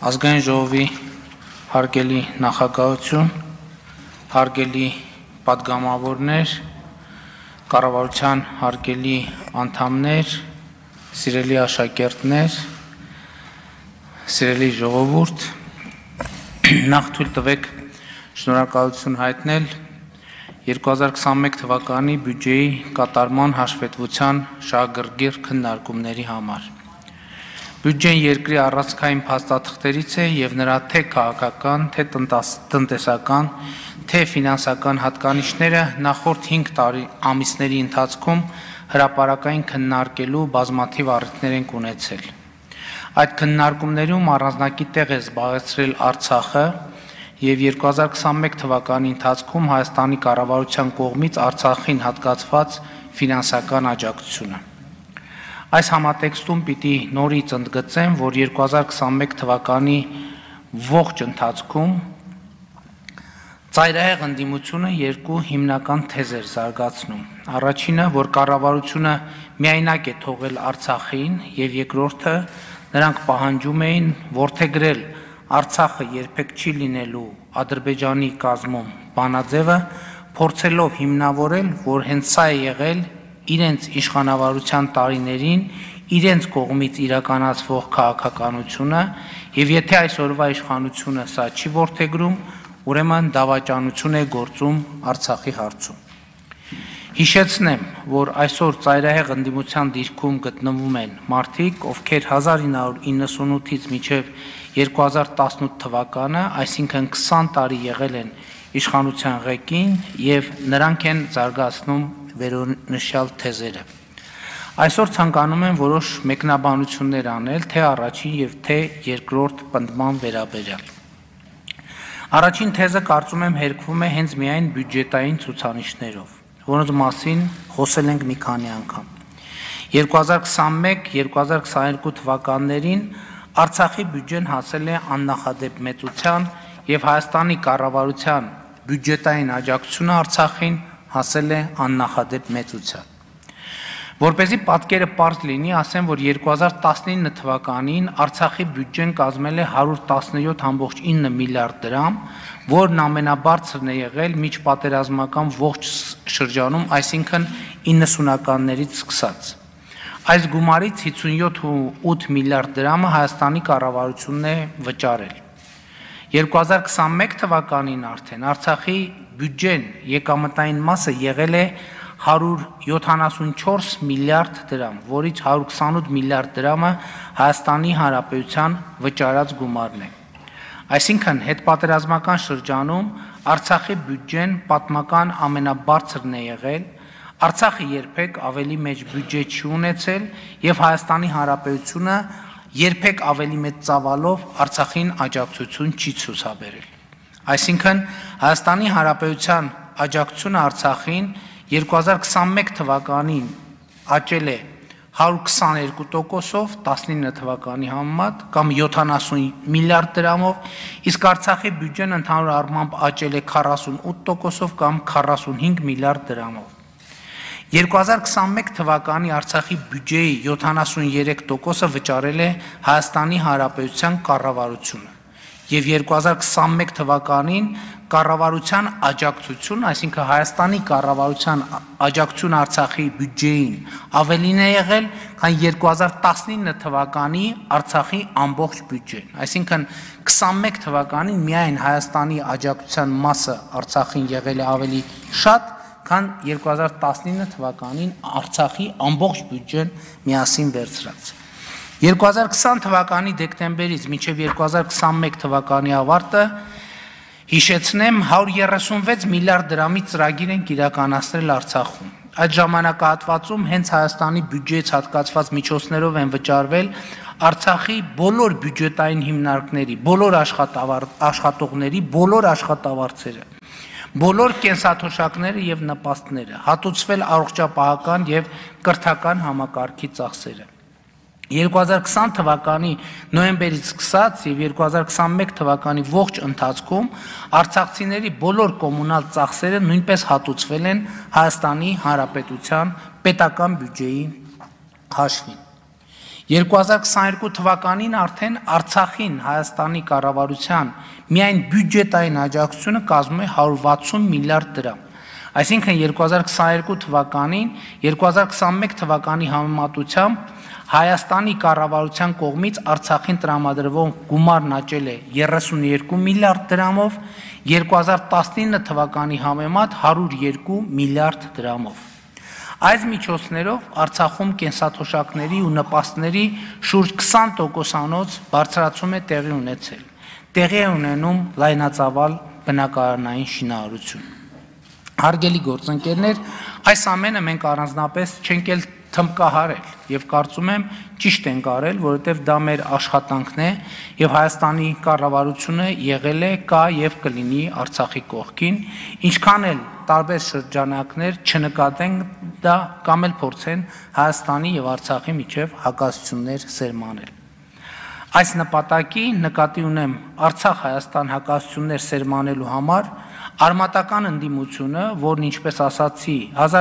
Ազգային ժողովի հարգելի նախագահություն, հարգելի պատգամավորներ, կառավարության հարգելի անդամներ, սիրելի աշակերտներ, սիրելի ժողովուրդ, նախ թույլ տվեք շնորհակալություն հայտնել 2021 թվականի բյուջեի կատարման հաշվետվության շահագրգիռ քննարկումների համար։ Բյուջեն երկրի առանցքային փաստաթղթերից է եւ նրա թե քաղաքական, թե տնտեսական, թե ֆինանսական հատկանիշները նախորդ 5 ամիսների ընթացքում հրապարակային քննարկելու բազմաթիվ առիթներ են ունեցել։ Այդ քննարկումներում առանձնակի տեղ է զբաղեցրել Արցախը եւ 2021 թվականի ընթացքում Հայաստանի կառավարության կողմից Արցախին հատկացված ֆինանսական աջակցությունը։ Այս համատեքստում պիտի նորից ընդգծեմ, որ 2021 թվականի ողջ ընթացքում ծայրահեղ ընդդիմությունը երկու հիմնական թեզեր զարգացնում։ Առաջինը, որ կառավարությունը միայնակ է թողել Արցախին, եւ երկրորդը, նրանք պահանջում էին որդեգրել Արցախը երբեք չի լինելու Ադրբեջանի կազմում բանաձևը, փորձելով հիմնավորել, որ հենց սա է եղել իրենց իշխանավարության տարիներին իրենց կողմից իրականացվող քաղաքականությունը եւ եթե այսօրվա իշխանությունը սա չի որդեգրում, ուրեմն դավաճանություն է գործում Արցախի հարցում։ Հիշեցնեմ, որ այսօր ծայրահեղ ընդդիմության դիրքում գտնվում են մարդիկ, ովքեր 1998-ից մինչև 2018 թվականը, այսինքն 20 տարի եղել են իշխանության ղեկին եւ նրանք են զարգացնում վերոնշյալ թեզերը։ Այսօր ցանկանում եմ որոշ մեկնաբանություններ անել թե առաջին եւ թե երկրորդ պնդման վերաբերյալ։ Առաջին թեզը կարծում եմ հերկվում է հենց միայն բյուջետային ցուցանիշներով, որոնց մասին խոսել ենք մի քանի անգամ։ 2021-2022 թվականներին Արցախի բյուջեն հասել է աննախադեպ մեծության եւ Հայաստանի կառավարության բյուջետային աջակցությունը Արցախին հասել է աննախադեպ մեծության։ Որպեսզի պատկերը պարզ լինի, ասեմ, որ 2019 թվականին Արցախի բյուջեն կազմել է 117.9 միլիարդ դրամ, որն ամենաբարձրն է եղել միջպատերազմական ողջ շրջանում, այսինքն 90-ականներից սկսած։ Այս գումարից 57.8 միլիարդ դրամը Հայաստանի կառավարությունն է վճարել։ 2021 թվականին արդեն Արցախի բյուջեն եկամտային մասը եղել է 174 միլիարդ դրամ, որից 128 միլիարդ դրամը Հայաստանի Հանրապետության վճարած գումարն է։ Այսինքն հետպատերազմական շրջանում Արցախի բյուջեն պատմական ամենաբարձրն է եղել, Արցախը երբեք ավելի մեծ բյուջե չի ունեցել եւ Հայաստանի Հանրապետությունը երբեք ավելի մեծ ծավալով Արցախին աջակցություն չի ցուցաբերել։ Այսինքն Հայաստանի Հանրապետության աջակցությունը Արցախին 2021 թվականին աճել է 122%-ով 19 թվականի համեմատ կամ 70 միլիարդ դրամով, իսկ Արցախի բյուջեն ընդհանուր առմամբ աճել է 48%-ով կամ 45 միլիարդ դրամով։ 2021 թվականի Արցախի բյուջեի 73%-ը վճարել է Հայաստանի Հանրապետության կառավարությունը եւ 2021 թվականին կառավարության աջակցություն, այսինքն Հայաստանի կառավարության աջակցություն Արցախի բյուջեին ավելին է եղել, քան 2019 թվականի Արցախի ամբողջ բյուջեն։ Այսինքն 21 թվականին միայն Հայաստանի աջակցության մասը Արցախին եղել է ավելի շատ, քան 2019 թվականին Արցախի ամբողջ բյուջեն միասին վերցրած։ 2020 թվականի դեկտեմբերից մինչև 2021 թվականի ավարտը հիշեցնեմ 136 միլիարդ դրամի ծրագիր են իրականացրել Արցախում։ Այդ ժամանակահատվածում հենց Հայաստանի բյուջեից հատկացված միջոցներով են վճարվել Արցախի բոլոր բյուջետային հիմնարկների, բոլոր աշխատողների, բոլոր աշխատավարձերը, բոլոր կենսաթոշակները եւ նպաստները, հատուցվել առողջապահական եւ կրթական համակարգի ծախսերը։ 2020 թվականի նոյեմբերից սկսած եւ 2021 թվականի ողջ ընթացքում արցախցիների բոլոր կոմունալ ծախսերը նույնպես հատուցվել են Հայաստանի Հանրապետության պետական բյուջեի հաշվին։ 2022 թվականին արդեն Արցախին Հայաստանի կառավարության միայն բյուջետային աջակցությունը կազմում է 160 միլիարդ դրամ։ Այսինքն 2022 թվականին 2021 թվականի համեմատությամբ Հայաստանի կառավարության կողմից Արցախին տրամադրվող գումարն աճել է 32 միլիարդ դրամով, 2019 թվականի համեմատ 102 միլիարդ դրամով։ Այս միջոցներով Արցախում կենսաթոշակների ու նպաստների շուրջ 20%-անոց բարձրացում է տեղի ունեցել։ Տեղի է ունենում լայնածավալ բնակարանային շինարարություն։ Հարգելի գործընկերներ, այս ամենը մենք առանձնապես չենք էլ թմբկահարել եւ կարծում եմ ճիշտ ենք արել, որովհետեւ դա մեր աշխատանքն է եւ Հայաստանի կառավարությունը եղել է, կա եւ կլինի Արցախի կողքին, ինչքան էլ տարբեր շրջանակներ չնկատենք դա կամ էլ փորձեն Հայաստանի եւ Արցախի միջև հակասություններ սերմանել։ Այս նպատակի նկատի ունեմ Արցախ-Հայաստան հակասություններ սերմանելու համար արմատական ընդդիմությունը, որն ինչպես ասացի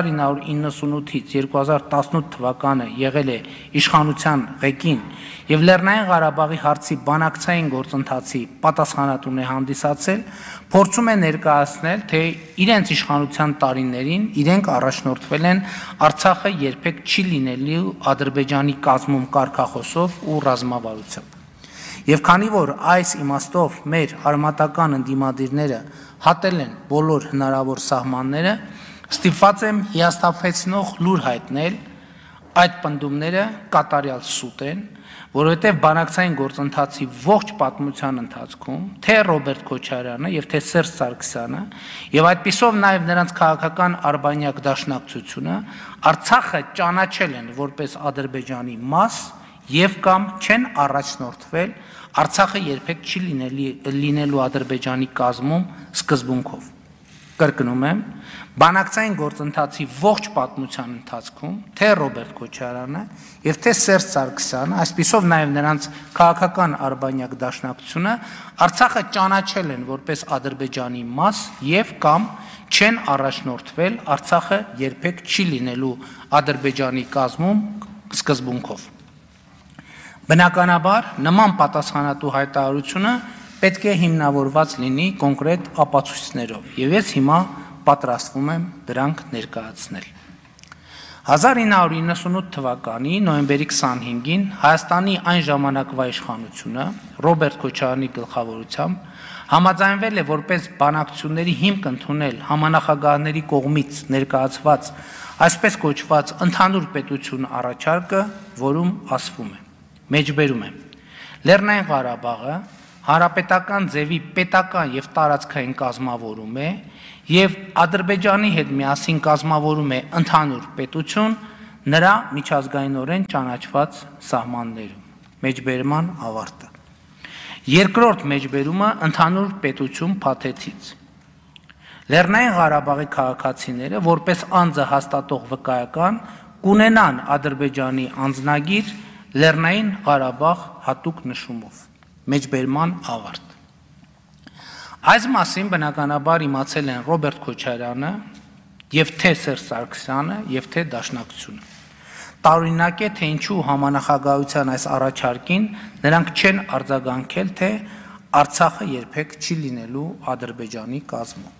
1998-ից 2018 թվականը եղել է իշխանության ղեկին եւ Լեռնային Ղարաբաղի հարցի բանակցային գործընթացի պատասխանատուն է հանդիսացել, փորձում է ներկայացնել, թե իրենց իշխանության տարիներին իրենք առաջնորդվել են Արցախը երբեք չի լինելու Ադրբեջանի կազմում կարգախոսով ու ռազմավարությամբ։ Եվ քանի որ այս իմաստով մեր արմատական ընդդիմադիրները հատել են բոլոր հնարավոր սահմանները, ստիպված եմ հիասթափեցնող լուր հայտնել, այդ պնդումները կատարյալ սուտ են, որովհետև բանակցային գործընթացի ողջ պատմության ընթացքում թե Ռոբերտ Քոչարյանը եւ թե Սերժ Սարգսյանը եւ այդպիսով նաեւ նրանց քաղաքական արբանյակ դաշնակցությունը Արցախը ճանաչել են որպես Ադրբեջանի մաս եւ կամ չեն առաջնորդվել Արցախը երբեք չի լինելու Ադրբեջանի կազմում սկզբունքով։ Կրկնում եմ, բանակցային գործընթացի ողջ պատմության ընթացքում թե Ռոբերտ Քոչարյանը եւ թե Սերժ Սարգսյանը, այսպիսով նաեւ նրանց քաղաքական արբանյակ դաշնակցությունը Արցախը ճանաչել են որպես Ադրբեջանի մաս եւ կամ չեն առաջնորդվել Արցախը երբեք չի լինելու Ադրբեջանի կազմում սկզբունքով։ Բնականաբար նման պատասխանատու հայտարարությունը պետք է հիմնավորված լինի կոնկրետ ապացույցներով եւ ես հիմա պատրաստվում եմ դրանք ներկայացնել։ 1998 թվականի նոյեմբերի 25-ին Հայաստանի այն ժամանակվա իշխանությունը Ռոբերտ Քոչարյանի գլխավորությամբ համաձայնվել է որպես բանակցությունների հիմք ընդունել համանախագահների կողմից ներկայացված այսպես կոչված ընդհանուր պետություն առաջարկը, որում ասվում է Մեջբերում եմ, Լեռնային Ղարաբաղը հանրապետական ձևի պետական եւ տարածքային կազմավորում է եւ Ադրբեջանի հետ միասին կազմավորում է ընդհանուր պետություն նրա միջազգայինորեն ճանաչված սահմաններում։ Մեջբերման ավարտը։ Երկրորդ մեջբերումը ընդհանուր պետություն փաթեթից։ Լեռնային Ղարաբաղի քաղաքացիները որպես անձը հաստատող վկայական կունենան Ադրբեջանի անձնագիր Լեռնային Ղարաբաղ հատուկ նշումով, մեջբերման ավարտ։ Այս մասին բնականաբար իմացել են Ռոբերտ Քոչարյանը եւ թե Սերժ Սարգսյանը եւ թե Դաշնակցությունը։ Տարօրինակ է, թե ինչու համանախագահության այս առաջարկին նրանք չեն արձագանքել, թե Արցախը երբեք չի լինելու Ադրբեջանի կազմում։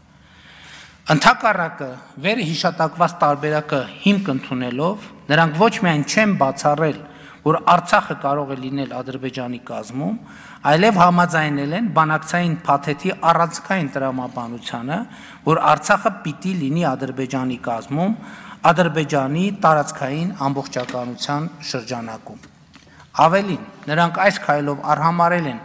Ընդհակառակը վերը հիշատակված տարբերակը հիմք ընդունելով նրանք ոչ միայն չեն բացառել, որ Արցախը կարող է լինել Ադրբեջանի կազմում, այլև համաձայնել են բանակցային փաթեթի առանցքային տրամաբանությանը, որ Արցախը պիտի լինի Ադրբեջանի կազմում, Ադրբեջանի տարածքային ամբողջականության շրջանակում։ Ավելին, նրանք այս քայլով արհամարել են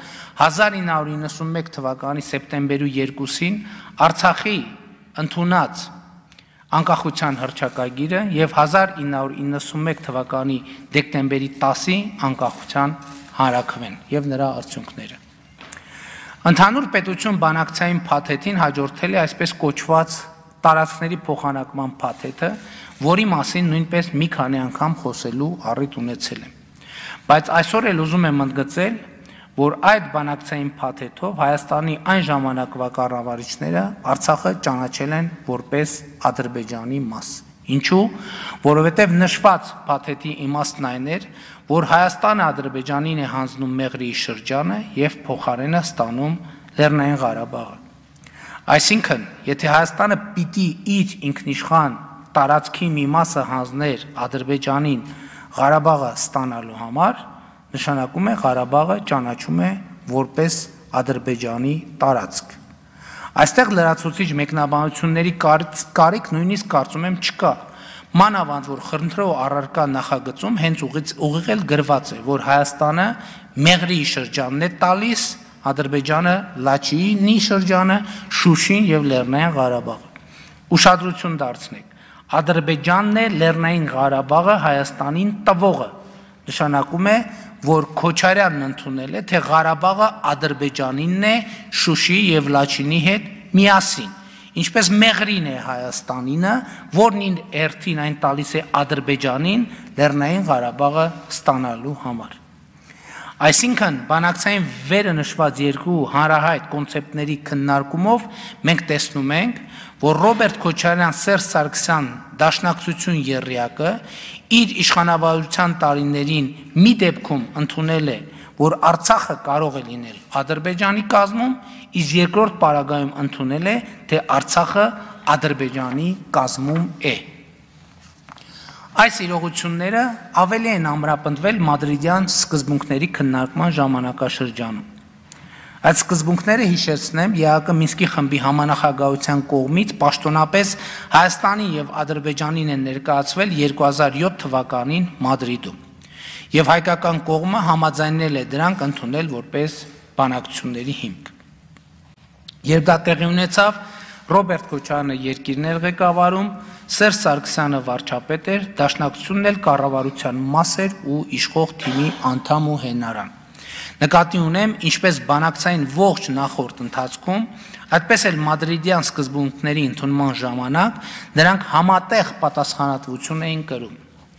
1991 թվականի սեպտեմբերի 2-ին Արցախի ընդունած անկախության հռչակագիրը եւ 1991 թվականի դեկտեմբերի 10-ի անկախության հանրաքվեն եւ նրա արդյունքները։ Ընդհանուր պետություն բանակցային փաթեթին հաջորդել է այսպես կոչված տարածքների փոխանակման փաթեթը, որի մասին նույնպես մի քանի անգամ խոսելու առիթ ունեցել եմ։ Բայց այսօր էլ ուզում եմ ընդգծել, որ այդ բանակցային փաթեթով Հայաստանի այն ժամանակվա կառավարիչները Արցախը ճանաչել են որպես Ադրբեջանի մաս Ինչու, որովհետև նշված փաթեթի իմաստն այն էր, որ Հայաստանը Ադրբեջանին է հանձնում Մեղրիի շրջանը եւ փոխարենը ստանում Լեռնային Ղարաբաղը։ Այսինքն, եթե Հայաստանը պիտի իր ինքնիշխան տարածքի մի մասը հանձներ Ադրբեջանին Ղարաբաղը ստանալու համար, նշանակում է Ղարաբաղը ճանաչում է որպես Ադրբեջանի տարածք։ Այստեղ լրացուցիչ մեկնաբանությունների կարիք նույնիսկ կարծում եմ չկա, մանավանդ որ խնդրով առարկա նախագծում հենց ուղիղ էլ գրված է, որ Հայաստանը Մեղրիի շրջանն է տալիս, Ադրբեջանը Լաչինի շրջանը, Շուշին եւ Լեռնային Ղարաբաղը։ Ուշադրություն դարձնեք, Ադրբեջանն է Լեռնային Ղարաբաղը Հայաստանին տվողը, նշանակում է, որ Քոչարյանն ընդունել է, թե Ղարաբաղը Ադրբեջանինն է Շուշի եւ Լաչինի հետ միասին, ինչպես Մեղրին է Հայաստանինը, որն իր հերթին այն տալիս է Ադրբեջանին Լեռնային Ղարաբաղը ստանալու համար։ Այսինքն, բանակցային վերը նշված երկու հանրահայտ կոնցեպտների քննարկումով մենք տեսնում ենք, որ Ռոբերտ Քոչարյան Սերժ Սարգսյան դաշնակցություն եռյակը իր իշխանավարության տարիներին մի դեպքում ընդունել է, որ Արցախը կարող է լինել Ադրբեջանի կազմում, իսկ երկրորդ պարագայում ընդունել է, թե Արցախը Ադրբեջանի կազմում է։ Այս իրողությունները ավելի են ամրապնդվել մադրիդյան սկզբունքների քննարկման ժամանակաշրջանում։ Այդ սկզբունքները հիշեցնեմ ԵԱԿ Մինսկի խմբի համանախագահության կողմից պաշտոնապես Հայաստանի եւ Ադրբեջանին են ներկայացվել 2007 թվականին Մադրիդում, եւ հայկական կողմը համաձայնել է դրանք ընդունել որպես բանակցությունների հիմք։ Երբ դա տեղի ունեցավ, Ռոբերտ Քոչարյանը երկիրն էր ղեկավարում, Սերժ Սարգսյանը վարչապետ էր, դաշնակցությունն էլ կառավարության մաս էր ու իշխող թիմի անդամ ու հենարան։ Նկատի ունեմ, ինչպես բանակցային ողջ նախորդ ընթացքում, այդպես էլ մադրիդյան սկզբունքների ընդունման ժամանակ նրանք համատեղ պատասխանատվություն էին կրում։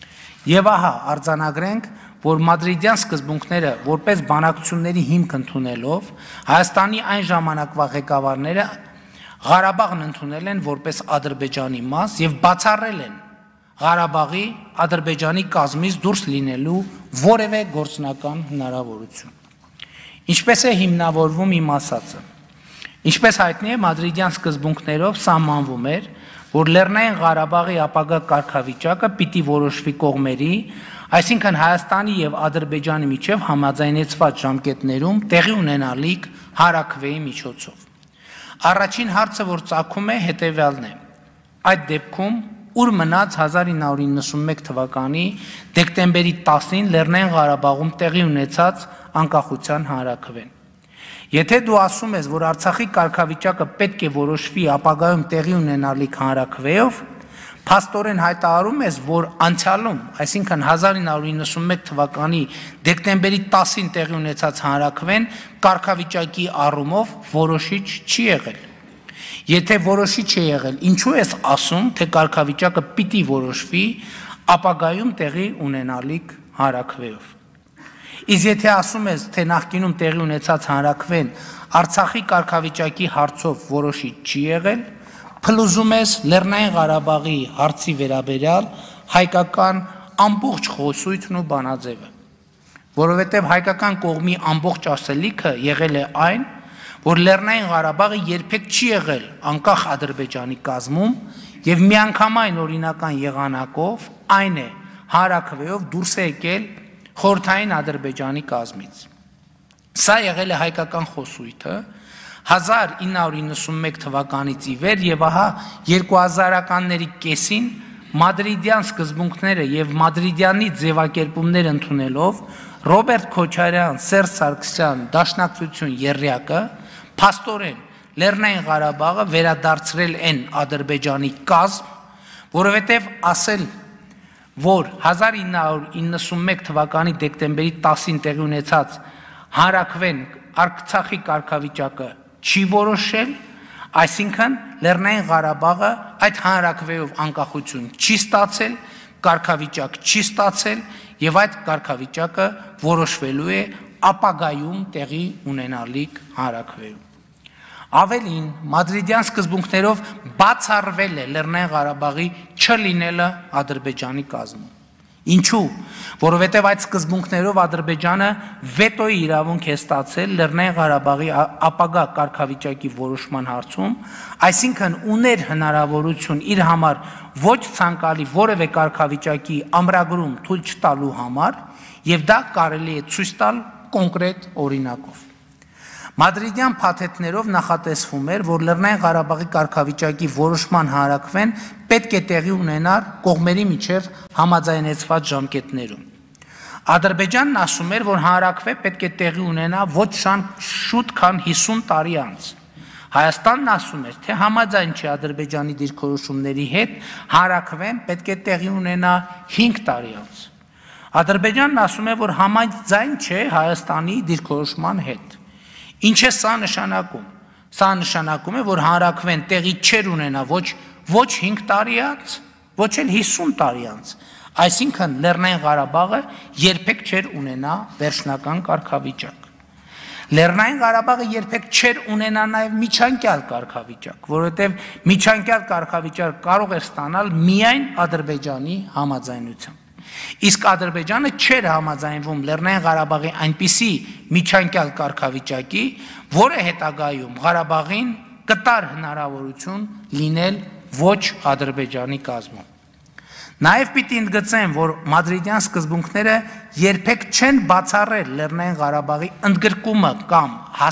Եվ ահա արձանագրենք, որ մադրիդյան սկզբունքները որպես բանակցությունների հիմք ընդունելով Հայաստանի այն ժամանակվա ղեկավարները Ղարաբաղն ընդունել են որպես Ադրբեջանի մաս եւ բացառել են Ղարաբաղի Ադրբեջանի կազմից դուրս լինելու որևէ գործնական հնարավորություն։ Ինչպես է հիմնավորվում իմ ասածը։ Ինչպես հայտնի է, մադրիդյան սկզբունքներով սահմանվում էր, որ Լեռնային Ղարաբաղի ապագա կարգավիճակը պիտի որոշվի կողմերի, այսինքն Հայաստանի եւ Ադրբեջանի միջև համաձայնեցված ժամկետներում տեղի ունենալիք հարաքվեի միջոցով։ Առաջին հարցը, որ ծագում է, հետևյալն է. այդ դեպքում ուր մնաց 1991 թվականի դեկտեմբերի 10-ին Լեռնային Ղարաբաղում տեղի ունեցած անկախության հանրաքվեն։ Եթե դու ասում ես, որ Արցախի կարգավիճակը պետք է որոշվի ապագայում տեղի ունենալիք հանրաքվեով, փաստորեն հայտարարում ես, որ անցյալում, այսինքն 1991 թվականի դեկտեմբերի 10-ին տեղի ունեցած հանրաքվեն կարգավիճակի առումով որոշիչ չի եղել։ Եթե որոշիչ է եղել, ինչու ես ասում, թե կարգավիճակը պիտի որոշվի ապագայում տեղի ունենալիք հանրաքվեով։ Իսկ եթե ասում ես, թե նախկինում տեղի ունեցած հանրաքվեն Արցախի կարգավիճակի հարցով որոշիչ չի եղել, փլուզում ես Լեռնային Ղարաբաղի հարցի վերաբերյալ հայկական ամբողջ խոսույթն ու բանաձևը, որովհետև հայկական կողմի ամբողջ ասելիքը եղել է այն, որ Լեռնային Ղարաբաղը երբեք չի եղել անկախ Ադրբեջանի կազմում եւ միանգամայն օրինական եղանակով այն է հանրաքվեով դուրս է եկել խորհրդային Ադրբեջանի կազմից։ Սա եղել է հայկական խոսույթը 1991 թվականից ի վեր եւ ահա 2000-ականների կեսին մադրիդյան սկզբունքները եւ մադրիդյանի ձևակերպումներ ընդունելով Ռոբերտ Քոչարյան, Սերժ Սարգսյան դաշնակցություն եռյակը փաստորեն Լեռնային Ղարաբաղը վերադարձրել են Ադրբեջանի կազմ, որովհետեւ ասել, որ 1991 թվականի դեկտեմբերի 10-ին տեղի ունեցած հանրաքվեն Արցախի կարգավիճակը չի որոշել, այսինքն Լեռնային Ղարաբաղը այդ հանրաքվեով անկախություն չի ստացել, կարգավիճակ չի ստացել եւ այդ կարգավիճակը որոշվելու է ապագայում տեղի ունենալիք հանրաքվեում։ Ավելին, մադրիդյան սկզբունքներով բացառվել է Լեռնային Ղարաբաղի չլինելը Ադրբեջանի կազմում։ Ինչու՞, որովհետև այդ սկզբունքներով Ադրբեջանը վետոյի իրավունք է ստացել Լեռնային Ղարաբաղի ապագա կարգավիճակի որոշման հարցում, այսինքն ուներ հնարավորություն իր համար ոչ ցանկալի որևէ կարգավիճակի ամրագրում թույլ չտալու համար, եւ դա կարելի է ցույց տալ կոնկրետ օրինակով։ Մադրիդյան փաթեթներով նախատեսվում էր, որ Լեռնային Ղարաբաղի կարգավիճակի որոշման հանրակվեն պետք է տեղի ունենար կողմերի միջև համաձայնեցված ժամկետներում։ Ադրբեջանն ասում էր, որ հանրակվե պետք է տեղի ունենա ոչ շուտ քան 50 տարի անց։ Հայաստանն ասում էր, թե համաձայն չէ Ադրբեջանի դիրքորոշումների հետ, հանրակվեն պետք է տեղի ունենա 5 տարի անց։ Ադրբեջանն ասում է, որ համաձայն չէ Հայաստանի դիրքորոշման հետ։ Ինչ է սա նշանակում։ Սա նշանակում է, որ հանրակվեն տեղի չեր ունենա ոչ 5 տարի անց, ոչ էլ 50 տարի անց։ Այսինքն Լեռնային Ղարաբաղը երբեք չեր ունենա վերջնական կարգավիճակ։ Լեռնային Ղարաբաղը երբեք չեր ունենա նաև միջանկյալ կարգավիճակ, որովհետև միջանկյալ կարգավիճակ կարող էր ստանալ միայն Ադրբեջանի համաձայնությամբ։ Իսկ Ադրբեջանը չէր համաձայնվում Լեռնային Ղարաբաղի այնպիսի միջանկյալ կարգավիճակի, որը հետագայում Ղարաբաղին կտար հնարավորություն լինել ոչ Ադրբեջանի կազմում։ Նաև պիտի ընդգծեմ, որ մադրիդյան սկզբունքները երբեք չեն բացառել Լեռնային Ղարաբաղի ընդգրկումը կամ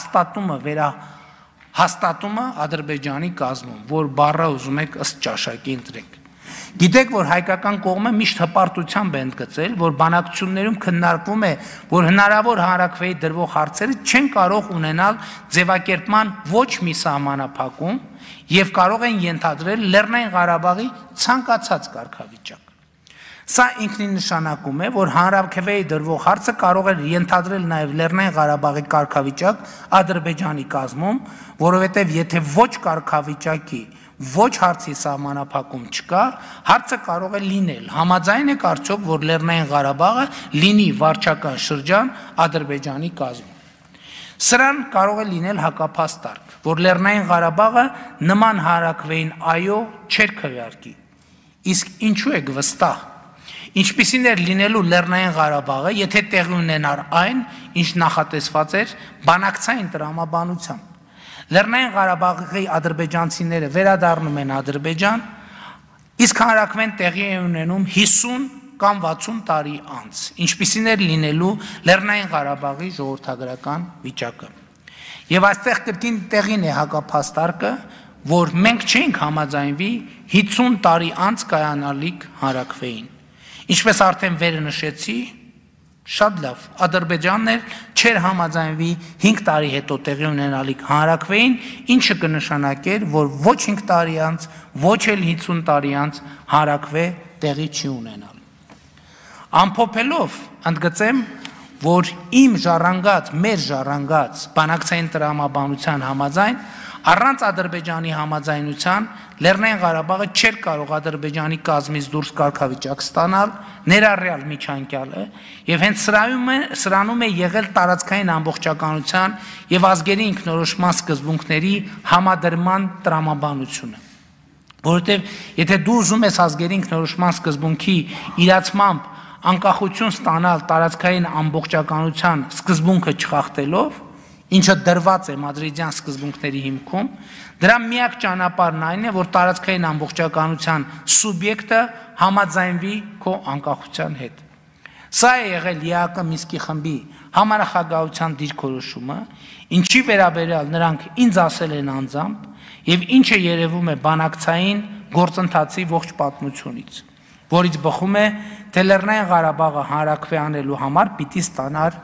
հաստատումը Ադրբեջանի կազմում, որ բառը ուզում եք ըստ ճաշակի ընտրեք։ Գիտեք, որ հայկական կողմը միշտ հպարտությամբ է ընդգծել, որ բանակցություններում քննարկվում է, որ հնարավոր հանրակրվեի դրվող հարցերը չեն կարող ունենալ ձևակերպման ոչ մի սահմանափակում եւ կարող են ենթադրել Լեռնային Ղարաբաղի ցանկացած կարգավիճակ։ Սա ինքնին նշանակում է, որ հանրակրվեի դրվող հարցը կարող է ենթադրել նաև Լեռնային Ղարաբաղի կարգավիճակ Ադրբեջանի կազմում, որովհետև եթե ոչ կարգավիճակի ոչ հարցի սահմանափակում չկա, հարցը կարող է լինել։ Համաձայն եք արդյոք, որ Լեռնային Ղարաբաղը լինի վարչական շրջան Ադրբեջանի կազմում։ Սրան կարող է լինել հակափաստարկ, որ Լեռնային Ղարաբաղը նման հանրակրվեին այո չէր քվեարկի։ Իսկ ինչու եք վստահ։ Ինչպիսին էր լինելու Լեռնային Ղարաբաղը, եթե տեղի ունենար այն, ինչ նախատեսված էր բանակցային տրամաբանությամբ։ Լեռնային Ղարաբաղի ադրբեջանցիները վերադառնում են Ադրբեջան, իսկ հանրակրվեն տեղի է ունենում 50 կամ 60 տարի անց, ինչպիսին էր լինելու Լեռնային Ղարաբաղի ժողովրդագրական վիճակը։ Եվ այստեղ կրկին տեղին է հակափաստարկը, որ մենք չենք համաձայնվի 50 տարի անց կայանալիք հանրակրվեին։ Ինչպես արդեն վերը նշեցի, շատ լավ, Ադրբեջանն էլ չէր համաձայնվի 5 տարի հետո տեղի ունենալիք հանրակրվեին, ինչը կնշանակեր, որ ոչ 5 տարի անց, ոչ էլ 50 տարի անց հանրակրվե տեղի չի ունենալ։ Ամփոփելով ընդգծեմ, որ իմ ժառանգած, մեր ժառանգած բանակցային տրամաբանության համաձայն առանց Ադրբեջանի համաձայնության Լեռնային Ղարաբաղը չէր կարող Ադրբեջանի կազմից դուրս կարգավիճակ ստանալ, ներառյալ միջանկյալը, եւ հենց սրանում է եղել տարածքային ամբողջականության եւ ազգերի ինքնորոշման սկզբունքների համադրման տրամաբանությունը։ Որովհետեւ եթե դու ուզում ես ազգերի ինքնորոշման սկզբունքի իրացմամբ անկախություն ստանալ տարածքային ամբողջականության սկզբունքը չխախտելով, ինչը դրված է մադրիդյան սկզբունքների հիմքում, դրա միակ ճանապարհն այն է, որ տարածքային ամբողջականության սուբյեկտը համաձայնվի քո անկախության հետ։ Սա է եղել ԵԱԿ Մինսկի խմբի համանախագահության դիրքորոշումը, ինչի վերաբերյալ նրանք ինձ ասել են անձամբ եւ ինչը երևում է բանակցային գործընթացի ողջ պատմությունից, որից բխում է, թե Լեռնային Ղարաբաղը հանրակրվե անելու համար պիտի ստանար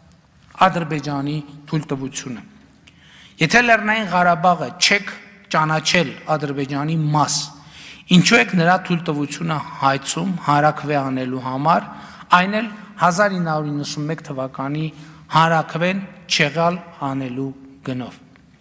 Ադրբեջանի թույլտվությունը։ Եթե Լեռնային Ղարաբաղը չեք ճանաչել Ադրբեջանի մաս, ինչու եք նրա թույլտվությունը հայցում հանրակրվե անելու համար, այն էլ 1991 թվականի հանրակրվեն չեղյալ անելու գնով։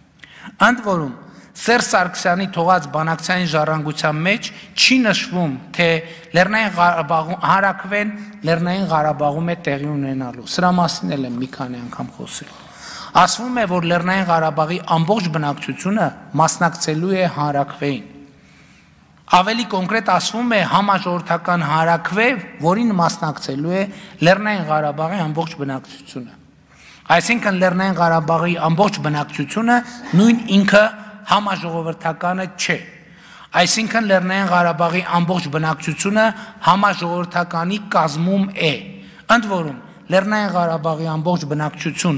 Ընդ որում, Սերժ Սարգսյանի թողած բանակցային ժառանգության մեջ չի նշվում, թե Լեռնային Ղարաբաղում հանրակրվեն Լեռնային Ղարաբաղում է տեղի ունենալու։ Սրա մասին էլ եմ մի քանի անգամ խոսել։ Ասվում է, որ Լեռնային Ղարաբաղի ամբողջ բնակչությունը մասնակցելու է հանրաքվեին։ Ավելի կոնկրետ ասվում է համաժողովրդական հանրաքվե, որին մասնակցելու է Լեռնային Ղարաբաղի ամբողջ բնակչությունը։ Այսինքն Լեռնային Ղարաբաղի ամբողջ բնակչությունը նույն ինքը համաժողովրդականը չէ։ Այսինքն Լեռնային Ղարաբաղի ամբողջ բնակչությունը համաժողովրդականի կազմում է։ Ընդ որում Լեռնային Ղարաբաղի ամբողջ բնակչություն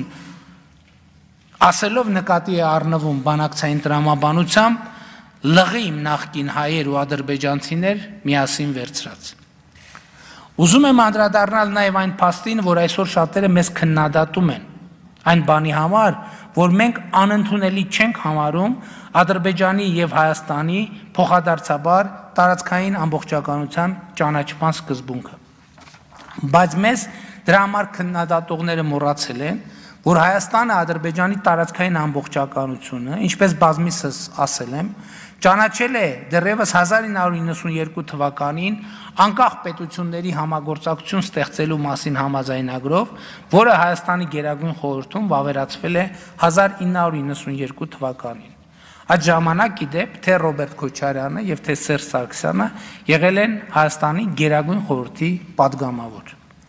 ասելով նկատի է առնվում բանակցային տրամաբանությամբ լղի նախկին հայեր ու ադրբեջանցիներ միասին վերցրած։ Ուզում եմ անդրադառնալ նաև այն փաստին, որ այսօր շատերը մեզ քննադատում են այն բանի համար, որ մենք անընդունելի չենք համարում Ադրբեջանի եւ Հայաստանի փոխադարձաբար տարածքային ամբողջականության ճանաչման սկզբունքը։ Բայց մեզ դրա համար քննադատողները մոռացել են, որ Հայաստանը Ադրբեջանի տարածքային ամբողջականությունը, ինչպես բազմիցս ասել եմ, ճանաչել է դեռևս 1992 թվականին անկախ պետությունների համագործակցություն ստեղծելու մասին համաձայնագրով, որը Հայաստանի Գերագույն խորհրդում վավերացվել է 1992 թվականին։ Այդ ժամանակ իդեպ թե Ռոբերտ Քոչարյանը եւ թե Սերժ Սարգսյանը եղել են Հայաստանի Գերագույն խորհրդի падգամավոր։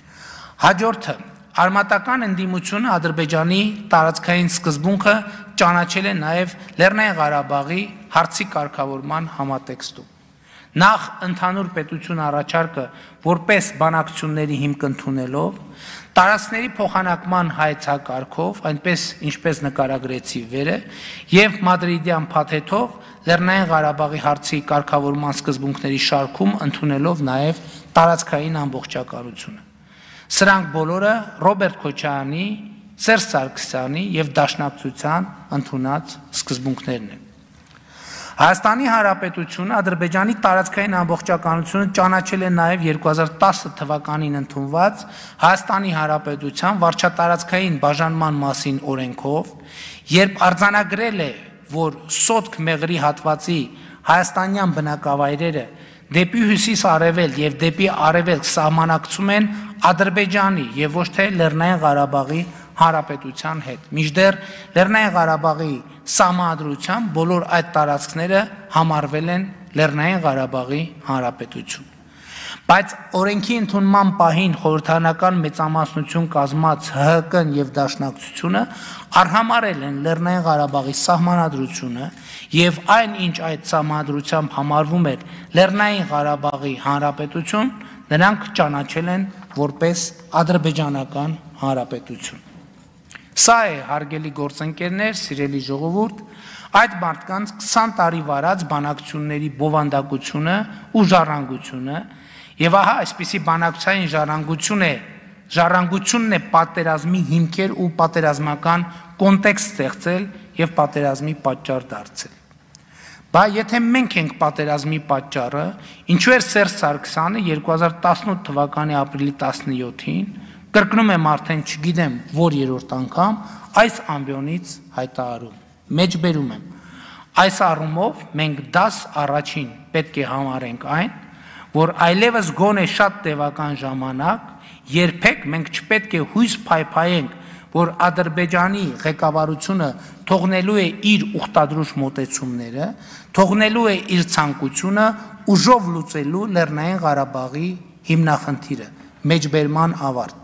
Հաջորդը արմատական ընդդիմությունը Ադրբեջանի տարածքային սկզբունքը ճանաչել է նաև Լեռնային Ղարաբաղի հարցի կարգավորման համատեքստում։ Նախ ընդհանուր պետություն առաջարկը որպես բանակցությունների հիմք ընդունելով, տարածքների փոխանակման հայեցակարգով, այնպես ինչպես նկարագրեցի վերը, եւ Մադրիդյան փաթեթով Լեռնային Ղարաբաղի հարցի կարգավորման սկզբունքների շարքում ընդունելով նաև տարածքային ամբողջականությունը։ Սրանք բոլորը Ռոբերտ Քոչարյանի, Սերժ Սարգսյանի եւ Դաշնակցության ընդունած սկզբունքներն են։ Հայաստանի Հանրապետությունը Ադրբեջանի տարածքային ամբողջականությունը ճանաչել է նաև 2010 թվականին ընդունված Հայաստանի Հանրապետության վարչատարածքային բաժանման մասին օրենքով, երբ արձանագրել է, որ Սոտք Մեղրի հատվածի հայաստանյան բնակավայրերը դեպի հյուսիս-արևել եւ դեպի արևելք սահմանակցում են Ադրբեջանի եւ ոչ թե Լեռնային Ղարաբաղի Հանրապետության հետ։ Մինչդեռ Լեռնային Ղարաբաղի սահմանադրությամբ բոլոր այդ տարածքները համարվել են Լեռնային Ղարաբաղի Հանրապետություն։ Բայց օրենքի ընդունման պահին խորհրդարանական մեծամասնություն կազմած ՀՀԿ-ն եւ Դաշնակցությունը արհամարել են Լեռնային Ղարաբաղի սահմանադրությունը եւ այն ինչ այդ սահմանադրությամբ համարվում էր Լեռնային Ղարաբաղի Հանրապետություն, նրանք ճանաչել են որպես ադրբեջանական հանրապետություն։ Սա է, հարգելի գործընկերներ, սիրելի ժողովուրդ, այդ մարդկանց 20 տարի վարած բանակցությունների բովանդակությունը ու ժառանգությունը, եւ ահա այսպիսի բանակցային ժառանգությունն է պատերազմի հիմքեր ու պատերազմական կոնտեքստ ստեղծել եւ պատերազմի պատճառ դարձել։ Բայց եթե մենք ենք պատերազմի պատճառը, ինչու էր Սերժ Սարգսյանը 2018 թվականի ապրիլի 17-ին, կրկնում եմ արդեն չգիտեմ որ երրորդ անգամ, այս ամբիոնից հայտարարում, մեջբերում եմ, այս առումով մենք դաս առաջին պետք է համարենք այն, որ այլևս գոնե շատ տևական ժամանակ երբեք մենք չպետք է հույս փայփայենք, որ Ադրբեջանի ղեկավարությունը թողնելու է իր ուխտադրուժ մոտեցումները, թողնելու է իր ցանկությունը ուժով լուծելու Լեռնային Ղարաբաղի հիմնախնդիրը, մեջբերման ավարտ։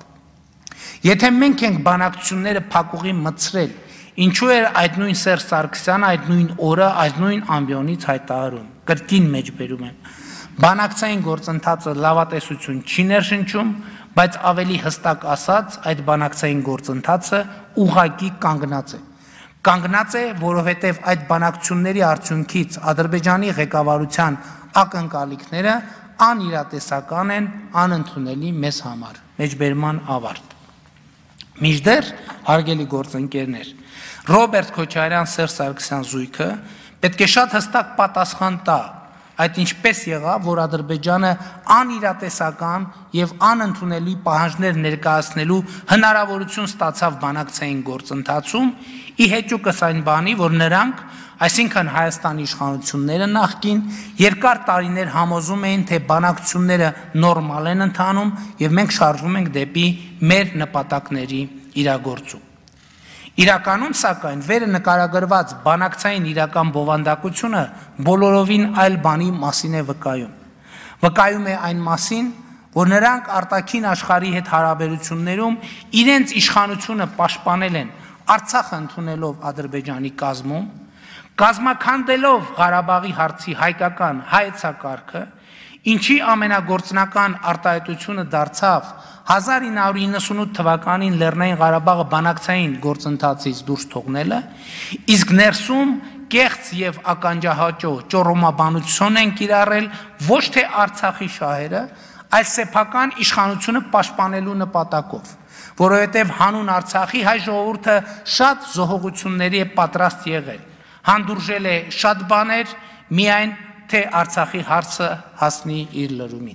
Եթե մենք ենք բանակցությունները փակուղի մտցրել, ինչու էր այդ նույն Սերժ Սարգսյանը այդ նույն օրը, այդ նույն ամբիոնից հայտարարում, կրկին մեջբերում եմ, բանակցային գործընթացը լավատեսություն չի ներշնչում, բայց ավելի հստակ ասած, այդ բանակցային գործընթացը ուղղակի կանգնած է։ Կանգնած է, որովհետև այդ բանակցությունների արդյունքից Ադրբեջանի ղեկավարության ակնկալիքները անիրատեսական են, անընդունելի մեզ համար, մեջբերման ավարտ։ Մինչդեռ, հարգելի գործընկերներ, Ռոբերտ Քոչարյան, Սերժ Սարգսյան զույգը պետք է շատ հստակ պատասխան տա այդ ինչպես եղավ, որ Ադրբեջանը անիրատեսական եւ անընդունելի պահանջներ ներկայացնելու հնարավորություն ստացավ բանակցային գործընթացում, ի հեճուկս այն բանի, որ նրանք, այսինքն Հայաստանի իշխանությունները նախկին երկար տարիներ համոզում էին, թե բանակցությունները նորմալ են ընթանում եւ մենք շարժվում ենք դեպի մեր նպատակների իրագործում։ Իրականում, սակայն, վերը նկարագրված բանակցային իրական բովանդակությունը բոլորովին այլ բանի մասին է վկայում։ Վկայում է այն մասին, որ նրանք արտաքին աշխարհի հետ հարաբերություններում իրենց իշխանությունը պաշտպանել են Արցախը ընդունելով Ադրբեջանի կազմում, կազմաքանդելով Ղարաբաղի հարցի հայկական հայեցակարգը, ինչի ամենագործնական արտահայտությունը դարձավ 1998 թվականին Լեռնային Ղարաբաղը բանակցային գործընթացից դուրս թողնելը, իսկ ներսում կեղծ եւ ականջահաճո ճոռոմաբանություն են կիրառել ոչ թե Արցախի շահերը, այլ սեփական իշխանությունը պաշտպանելու նպատակով, որովհետեւ հանուն Արցախի հայ ժողովուրդը շատ զոհողությունների է պատրաստ եղել, հանդուրժել է շատ բաներ, միայն թե Արցախի հարցը հասնի իր լրումին։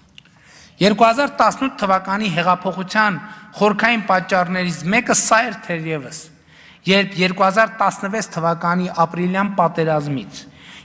2018 թվականի հեղափոխության խորքային պատճառներից մեկը սա էր թերևս, երբ 2016 թվականի ապրիլյան պատերազմից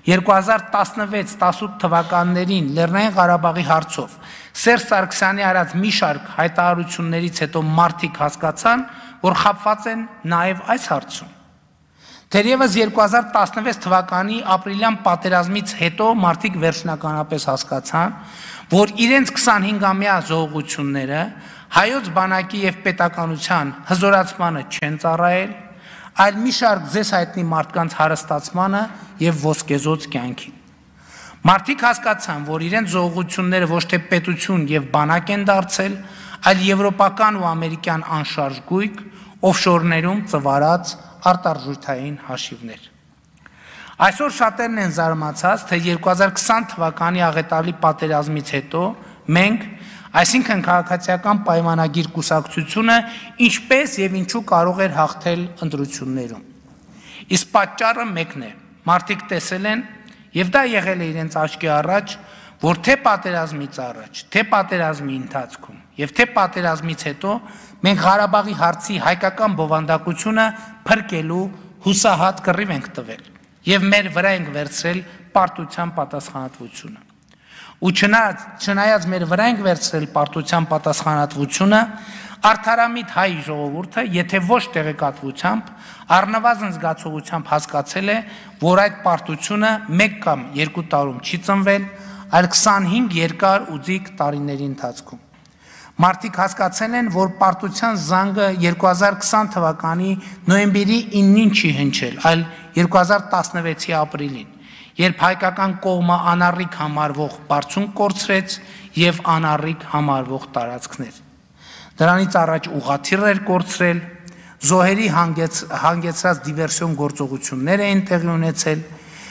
2016-18 թվականներին Լեռնային Ղարաբաղի հարցով Սերժ Սարգսյանի արած մի շարք հայտարարություններից հետո մարդիկ հասկացան, որ խաբված են նաև այս հարցում։ Թերևս 2016 թվականի ապրիլյան պատերազմից հետո մարդիկ վերջնականապես հասկացան, որ իրենց 25-ամյա զոհողությունները հայոց բանակի եւ պետականության հզորացմանը չեն ծառայել, այլ մի շարք ձեզ հայտնի մարդկանց հարստացմանը եւ ոսկեզոծ կյանքին։ Մարդիկ հասկացան, որ իրենց զոհողությունները ոչ թե պետություն եւ բանակ են դարձել, այլ եվրոպական ու ամերիկյան անշարժ գույք, օֆշորներում ծվարած արտարժութային հաշիվներ։ Այսօր շատերն են զարմացած, թե 2020 թվականի աղետալի պատերազմից հետո մենք, այսինքն քաղաքացիական պայմանագիր կուսակցությունը, ինչպես եւ ինչու կարող էր հաղթել ընտրություններում։ Իսկ պատճառը մեկն է. մարդիկ տեսել են, եւ դա եղել է իրենց աչքի առաջ, որ թե պատերազմից առաջ, թե պատերազմի ընթացքում եւ թե պատերազմից հետո մենք Ղարաբաղի հարցի հայկական բովանդակությունը փրկելու հուսահատ կռիվ ենք տվել եւ մեր վրա ենք վերցրել պարտության պատասխանատվությունը։ Ու չնայած մեր վրա ենք վերցրել պարտության պատասխանատվությունը, արդարամիտ հայ ժողովուրդը, եթե ոչ տեղեկատվությամբ, առնվազն զգացողությամբ հասկացել է, որ այդ պարտությունը 1 կամ 2 տարում չի ծնվել, այլ 25 երկար ու ձիգ տարիների ընթացքում։ Մարդիկ հասկացել են, որ պարտության զանգը 2020 թվականի նոյեմբերի 9-ին չի հնչել, այլ 2016-ի ապրիլին, երբ հայկական կողմը անառիկ համարվող բարձունք կորցրեց եւ անառիկ համարվող տարածքներ։ Դրանից առաջ ուղղաթիռ էր կորցրել, զոհերի հանգեցրած դիվերսիոն գործողություններ էին տեղի ունեցել,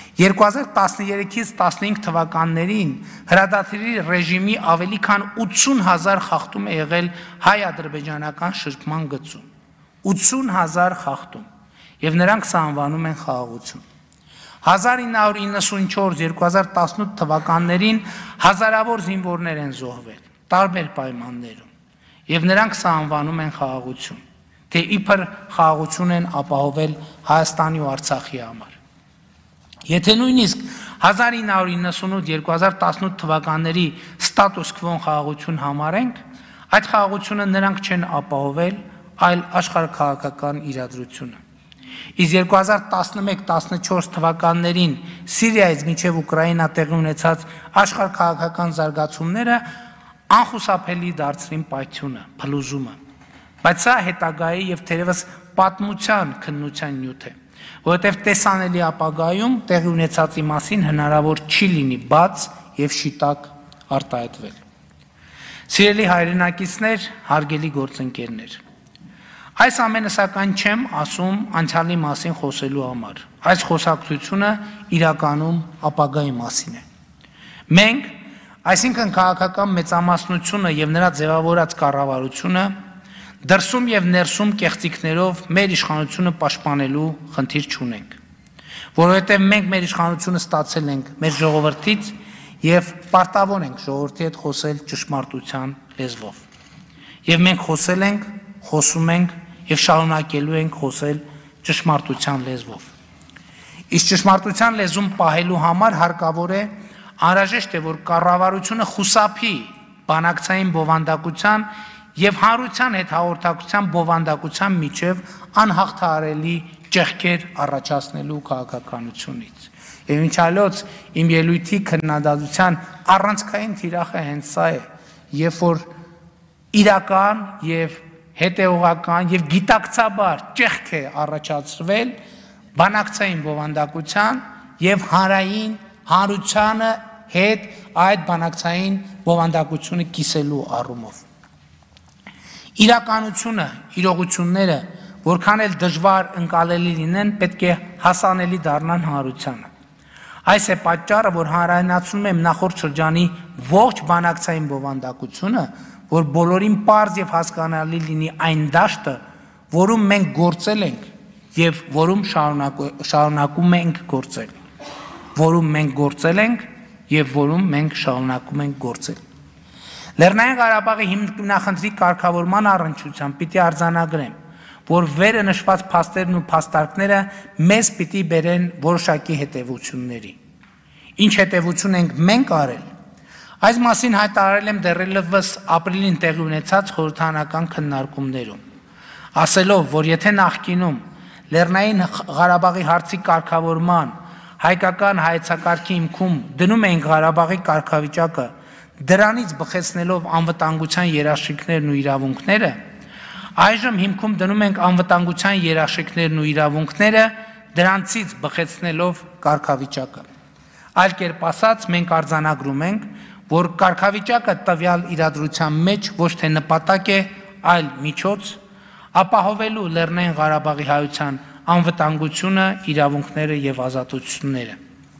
2013-ից 15 թվականներին հրադադարի ռեժիմի ավելի քան 80,000 խախտում է եղել հայ-ադրբեջանական շրջման գծում, 80,000 խախտում, եւ նրանք սա անվանում են խաղաղություն։ 1994-2018 թվականներին հազարավոր զինվորներ են զոհվել տարբեր պայմաններում, եւ նրանք սա անվանում են խաղաղություն, թե իբր խաղաղություն են ապահովել Հայաստանի ու Արցախի համար։ Եթե նույնիսկ 1998-2018 թվականների ստատուս քվոն խաղաղություն համարենք, այդ խաղաղությունը նրանք չեն ապահովել, այլ աշխարհաքաղաքական իրադրությունը։ Իսկ 2011-14 թվականներին Սիրիայից մինչև Ուկրաինա տեղի ունեցած աշխարհաքաղաքական զարգացումները անխուսափելի դարձրին պայթյունը, փլուզումը, բայց սա հետագայի եւ թերևս պատմության քննության նյութ է, որովհետև տեսանելի ապագայում տեղի ունեցածի մասին հնարավոր չի լինի բաց եւ շիտակ արտահայտվել։ Սիրելի հայրենակիցներ, հարգելի գործընկերներ, այս ամենը սակայն չեմ ասում անցյալի մասին խոսելու համար, այս խոսակցությունը իրականում ապագայի մասին է։ Մենք, այսինքն քաղաքական մեծամասնությունը եւ նրա ձևավորած կառավարությունը դրսում եւ ներսում կեղծիքներով մեր իշխանությունը պաշտպանելու խնդիր չունենք, որովհետեւ մենք մեր իշխանությունը ստացել ենք մեր ժողովրդից եւ պարտավոր ենք ժողովրդի հետ խոսել ճշմարտության լեզվով։ Եվ մենք խոսել ենք, խոսում ենք եւ շարունակելու ենք խոսել ճշմարտության լեզվով։ Իսկ ճշմարտության լեզուն պահելու համար հարկավոր է, անհրաժեշտ է, որ կառավարությունը խուսափի բանակցային բովանդակության եւ հանրության հետ հաղորդակցության բովանդակության միջև անհաղթահարելի ճեղքեր առաջացնելու քաղաքականությունից։ Եվ ինչ այլոց իմ ելույթի քննադատության առանցքային թիրախը հենց սա է, երբ որ իրական եւ հետեւողական եւ գիտակցաբար ճեղք է առաջացրվել բանակցային բովանդակության եւ հանրային հանրությանը հետ այդ բանակցային բովանդակությունը կիսելու առումով։ Իրականությունը, իրողությունները, որքան էլ դժվար ընկալելի լինեն, պետք է հասանելի դառնան հանրությանը։ Այս է պատճառը, որ հանրայնացնում եմ նախորդ շրջանի ողջ բանակցային բովանդակությունը, որ բոլորին պարզ եւ հասկանալի լինի այն դաշտը, որում մենք գործել ենք եւ որում շարունակում ենք գործել, որում մենք գործել ենք եւ որում մենք շարունակում ենք գործել։ Լեռնային Ղարաբաղի հիմնախնդրի կարգավորման առնչությամբ պիտի արձանագրեմ, որ վերը նշված փաստերն ու փաստարկները մեզ պիտի բերեն որոշակի հետևությունների։ Ինչ հետևություն ենք մենք արել, այս մասին հայտարարել եմ դեռևս ապրիլին տեղի ունեցած խորհրդարանական քննարկումներում, ասելով, որ եթե նախկինում Լեռնային Ղարաբաղի հարցի կարգավորման հայկական հայեցակարգի հիմքում դնում էինք Ղարաբաղի կարգավիճակը, դրանից բխեցնելով անվտանգության երաշխիքներն ու իրավունքները, այժմ հիմքում դնում ենք անվտանգության երաշխիքներն ու իրավունքները, դրանցից բխեցնելով կարգավիճակը։ Այլ կերպ ասած, մենք արձանագրում ենք, որ կարգավիճակը տվյալ իրադրության մեջ ոչ թե նպատակ է, այլ միջոց, ապահովելու Լեռնային Ղարաբաղի հայության անվտանգությունը, իրավունքները եւ ազատությունները։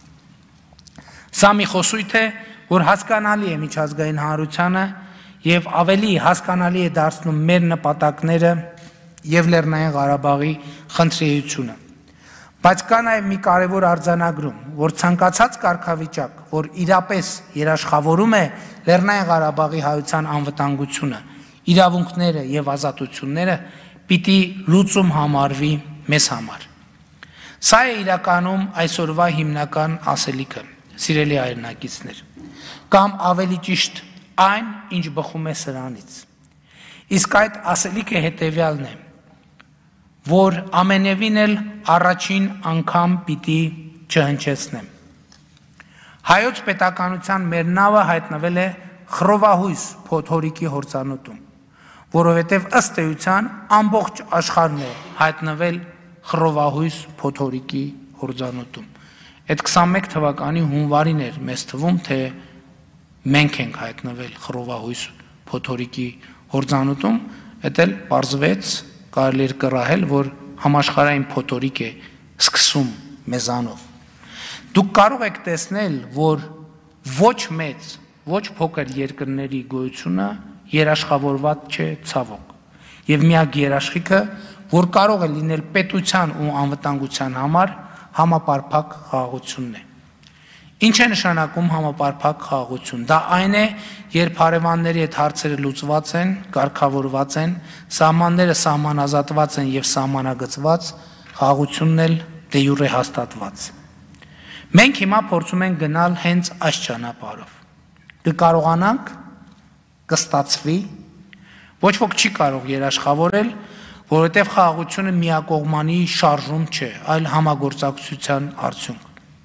Սա մի խոսույթ է, որ հասկանալի է միջազգային հանրությանը եւ ավելի հասկանալի է դարձնում մեր նպատակները եւ Լեռնային Ղարաբաղի խնդրեությունը։ Բայց կա նաեւ մի կարևոր արձանագրում, որ ցանկացած կարգավիճակ, որ իրապես երաշխավորում է Լեռնային Ղարաբաղի հայության անվտանգությունը, իրավունքները եւ ազատությունները, պիտի լուծում համարվի մեզ համար։ Սա է իրականում այսօրվա հիմնական ասելիքը, սիրելի հայրենակիցներ, կամ ավելի ճիշտ այն, ինչ բխում է սրանից։ Իսկ այդ ասելիքը հետևյալն է, որ ամենևին էլ առաջին անգամ պիտի չհնչեցնեմ։ Հայոց պետականության մեր նավը հայտնվել է խռովահույս փոթորիկի հորձանուտում, որովհետև ըստ էության ամբողջ աշխարհն է հայտնվել խռովահույս փոթորիկի հորձանուտում։ Այդ 21 թվականի հունվարին էր մեզ թվում, թե մենք ենք հայտնվել խռովահույս փոթորիկի հորձանուտում, դա էլ պարզվեց, կարելի էր կռահել, որ համաշխարհային փոթորիկ է սկսում մեզանով։ Դուք կարող եք տեսնել, որ ոչ մեծ, ոչ փոքր երկրների գոյությունը երաշխավորված չէ ցավոք։ Եվ միակ երաշխիքը, որ կարող է լինել պետության ու անվտանգության համար, համապարփակ խաղաղությունն է։ Ինչ է նշանակում համապարփակ խաղաղություն։ Դա այն է, երբ հարևանների հետ հարցերը լուծված են, կարգավորված են, սահմանները սահմանազատված են եւ սահմանագծված, խաղաղությունն էլ դե յուրե հաստատված։ Մենք հիմա փորձում ենք գնալ հենց այս ճանապարհով։ Կկարողանանք, կստացվի, ոչ ոք չի կարող երաշխավորել, որովհետև խաղաղությունը միակողմանի շարժում չէ, այլ համագործակցության արդյունք։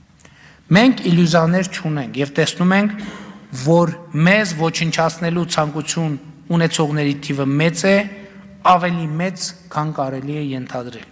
Մենք իլյուզիաներ չունենք եւ տեսնում ենք, որ մեզ ոչնչացնելու ցանկություն ունեցողների թիվը մեծ է, ավելի մեծ, քան կարելի է ենթադրել։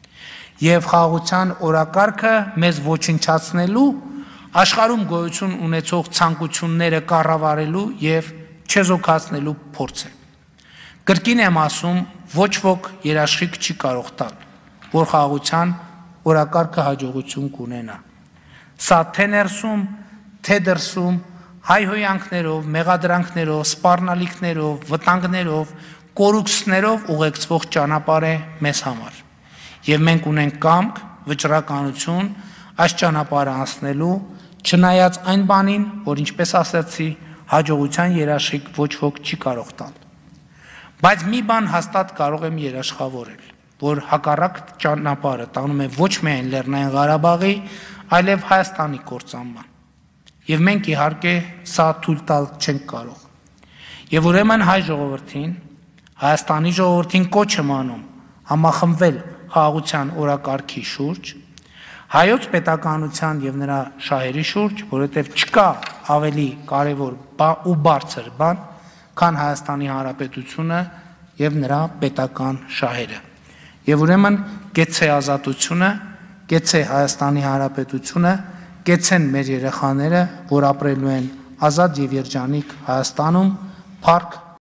Եվ խաղաղության օրակարգը մեզ ոչնչացնելու, աշխարհում գոյություն ունեցող ցանկությունները կառավարելու եւ չեզոքացնելու փորձ է։ Կրկին եմ ասում, ոչ ոք երաշխիք չի կարող տալ, որ խաղաղության օրակարգը հաջողություն կունենա։ Սա թե ներսում, թե դրսում, հայհոյանքներով, մեղադրանքներով, սպառնալիքներով, վտանգներով, կորուքսներով ուղեկցվող ճանապարհ է մեզ համար։ Եվ մենք ունենք կամք, վճռականություն այս ճանապարհը անցնելու, չնայած այն բանին, որ ինչպես ասացի, հաջողության երաշխիք ոչ ոք չի կարող տալ։ Բայց մի բան հաստատ կարող եմ երաշխավորել, որ հակառակ ճանապարհը տանում է ոչ միայն Լեռնային Ղարաբաղի, այլև Հայաստանի կործանման։ Եվ մենք իհարկե սա թույլ տալ չենք կարող։ Եվ ուրեմն հայ ժողովրդին Հայաստանի ժողովրդին կոչ եմ անում համախմբվել խաղաղության օրակարգի շուրջ, հայոց պետականության եւ նրա շահերի շուրջ, որովհետեւ չկա ավելի կարևոր ու բարձր բան, քան Հայաստանի Հանրապետությունը եւ նրա պետական շահերը։ Եվ ուրեմն կեցե ազատությունը, կեցե Հայաստանի Հանրապետությունը, կեցեն մեր երեխաները, որ ապրելու են ազատ եւ երջանիկ Հայաստանում, փառք